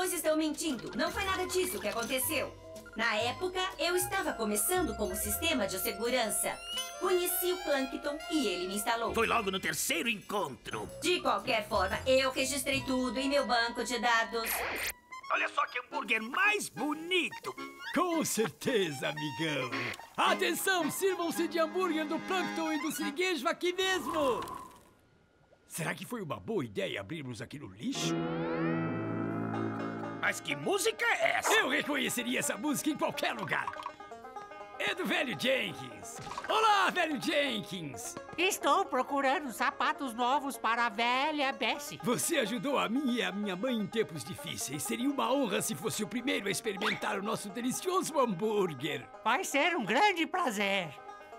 pessoas estão mentindo. Não foi nada disso que aconteceu. Na época, eu estava começando como sistema de segurança. Conheci o Plankton e ele me instalou. Foi logo no terceiro encontro. De qualquer forma, eu registrei tudo em meu banco de dados. Olha só que hambúrguer mais bonito. Com certeza, amigão. Atenção, sirvam-se de hambúrguer do Plankton e do Siriguejo aqui mesmo. Será que foi uma boa ideia abrirmos aqui no lixo? Mas que música é essa? Eu reconheceria essa música em qualquer lugar. É do velho Jenkins. Olá, velho Jenkins. Estou procurando sapatos novos para a velha Bessie. Você ajudou a mim e a minha mãe em tempos difíceis. Seria uma honra se fosse o primeiro a experimentar o nosso delicioso hambúrguer. Vai ser um grande prazer.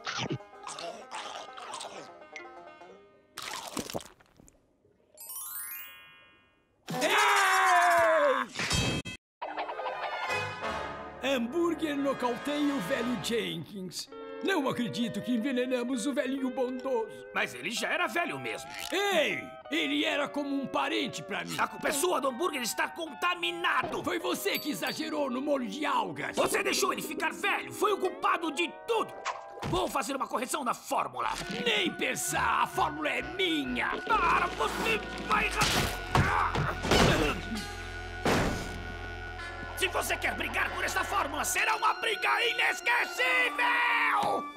Hambúrguer nocauteia o velho Jenkins. Não acredito que envenenamos o velhinho bondoso. Mas ele já era velho mesmo. Ei! Ele era como um parente pra mim. A culpa é sua do hambúrguer estar contaminado. Foi você que exagerou no molho de algas. Você deixou ele ficar velho. Foi o culpado de tudo. Vou fazer uma correção na fórmula. Nem pensar, a fórmula é minha. Para, você vai... Se você quer brigar por esta fórmula, será uma briga inesquecível!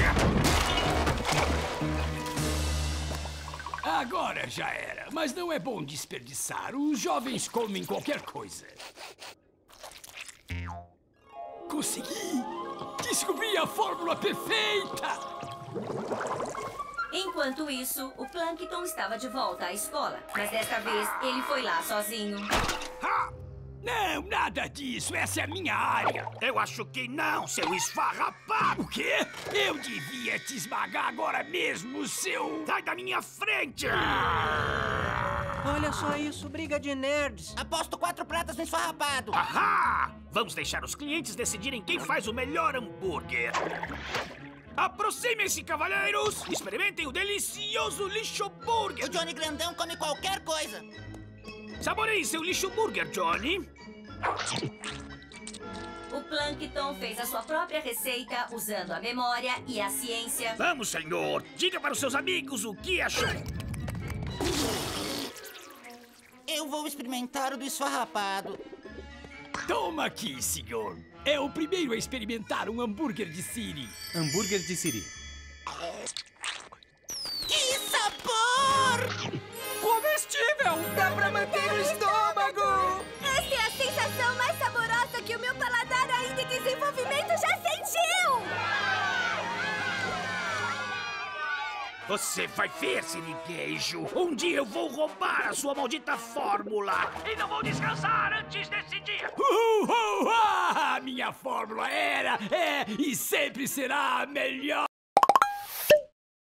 Agora já era, mas não é bom desperdiçar. Os jovens comem qualquer coisa. Consegui! Descobri a fórmula perfeita! Enquanto isso, o Plankton estava de volta à escola. Mas desta vez, ele foi lá sozinho. Ha! Não, nada disso. Essa é a minha área. Eu acho que não, seu esfarrapado. O quê? Eu devia te esmagar agora mesmo, seu... Sai da minha frente! Olha só isso, briga de nerds. Aposto 4 pratas no esfarrapado. Ahá! Vamos deixar os clientes decidirem quem faz o melhor hambúrguer. Aproximem-se, cavalheiros! Experimentem o delicioso lixo burger! O Johnny Grandão come qualquer coisa. Saboreie seu lixo burger, Johnny! O Plankton fez a sua própria receita usando a memória e a ciência. Vamos, senhor! Diga para os seus amigos o que achou! Eu vou experimentar o do esfarrapado. Toma aqui, senhor. É o primeiro a experimentar um hambúrguer de Siri. Hambúrguer de Siri. Que sabor! Comestível! Dá pra manter o estômago! Essa é a sensação mais saborosa que o meu paladar ainda em desenvolvimento já sentiu! Você vai ver, Siriguejo! Um dia eu vou roubar a sua maldita fórmula! E não vou descansar antes desse dia! A minha fórmula era, é e sempre será a melhor!